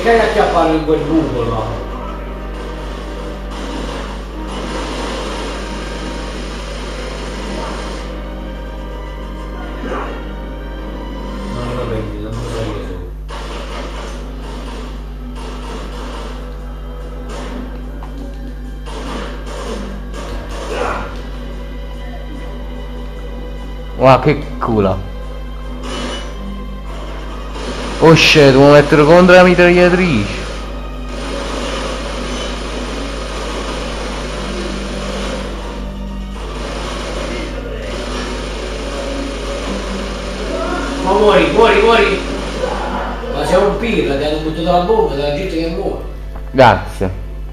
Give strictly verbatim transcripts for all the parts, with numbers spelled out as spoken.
cercare di acchiapparlo in quel buco là. Non lo vedi, non lo sai su. Wow, che culo. Oh shit, devo mettere contro la mitragliatrice. Ma muori, muori, muori! Ma sei un pirla, ti hanno buttato la bomba, della gente che muore. Grazie.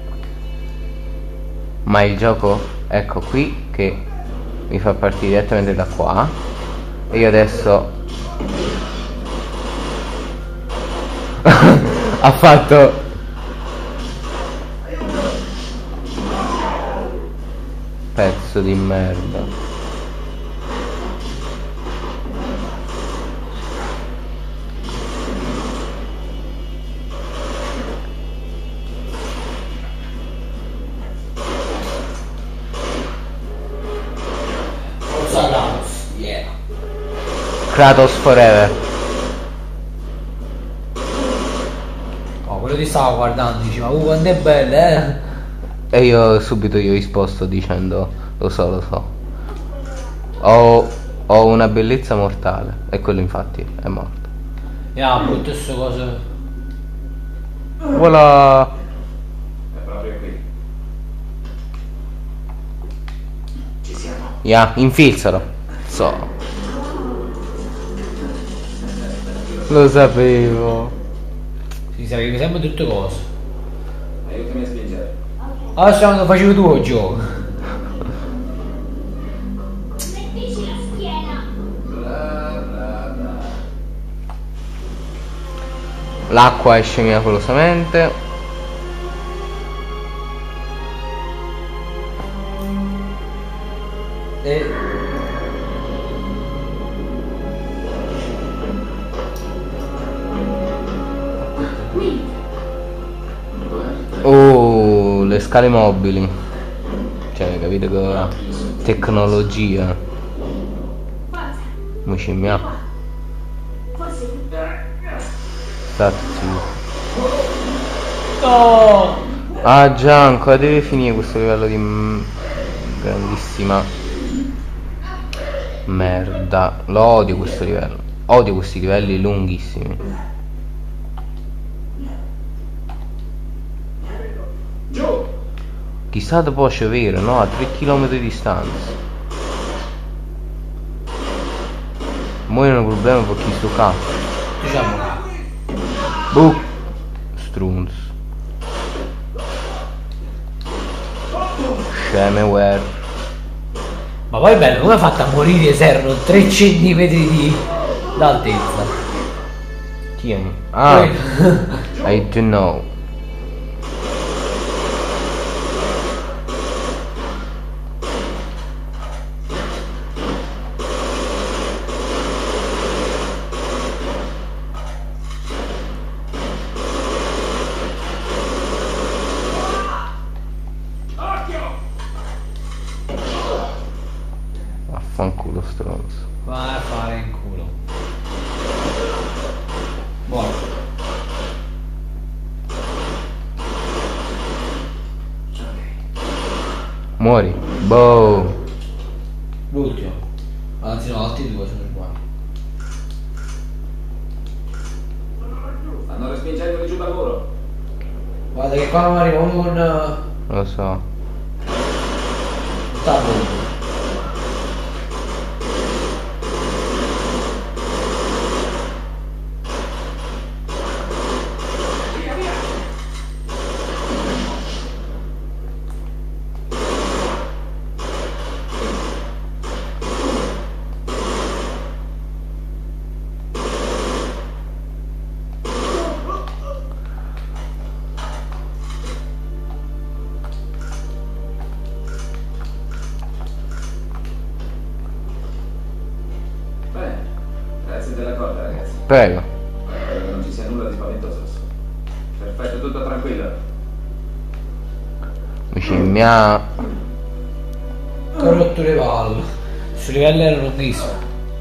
Ma il gioco, ecco qui, che mi fa partire direttamente da qua. E io adesso ha fatto pezzo di merda. Forza Kratos, yeah. Kratos forever. Quello ti stavo guardando, dici, ma uh, quanto è bella, eh? E io subito gli ho risposto dicendo lo so, lo so. Ho, ho una bellezza mortale. E quello infatti è morto. Ya, brutte queste cose. Voilà. È proprio qui. Ci siamo. Ya, infilzalo. So. Lo sapevo. Si sapevi sempre tutte cose. Aiutami a spingere. Allora stiamo lo facevi tu il gioco. Mettici la schiena. Bla bla bla. L'acqua esce miracolosamente. E... Oh, le scale mobili. Cioè, capite che tecnologia. Forza. Mo scimmia. Forse. State zitto. Oh! Ah già, ancora deve finire questo livello di m- grandissima merda. Lo odio questo livello. Odio questi livelli lunghissimi. Giù! Chissà se può sciogliere, no? A tre chilometri di distanza. Mo' è un problema per chi sto cazzo. Diciamo. Buh! Strunz. Scemeware. Ma poi è bello, come ha fatto a morire se erano tre centimetri di d'altezza? Tieni. Ah, I don't know. Vaffanculo stronzo. Vai a fare in culo. Buono. Muori. Boh. L'ultimo. Anzi no, altri due sono uguali. Stanno respingendo giù dal muro. Guarda che qua non arriva uno con... uh, Lo so. tablo. Bene. Grazie della corda, ragazzi. Prego. Spero che non ci sia nulla di spaventoso. Per Mi scimmia. Ho rotto le palle. Sui livelli erano lunghissimi.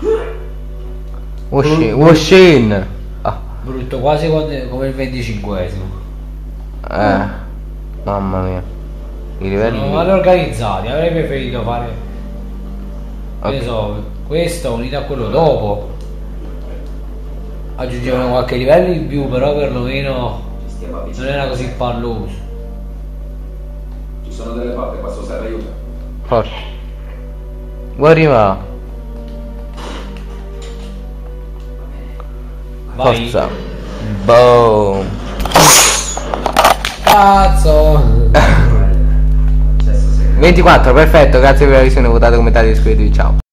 Washin. Washin. Ah, Brutto, quasi quando- come il venticinquesimo. eh. Mamma mia. I livelli. Sono male organizzati, avrei preferito fare. Che ne Ok. so, questo unito a quello dopo. Aggiungevano qualche livello in più, però perlomeno Ci stiamo non avvicinando. era così palloso. Ci sono delle porte qua, serve aiuto. Forte. Guardi va. Vai. Forza. Boom. Cazzo! Accesso segreto. ventiquattro, perfetto, grazie per la visione, votate, commentate, iscrivetevi, ciao.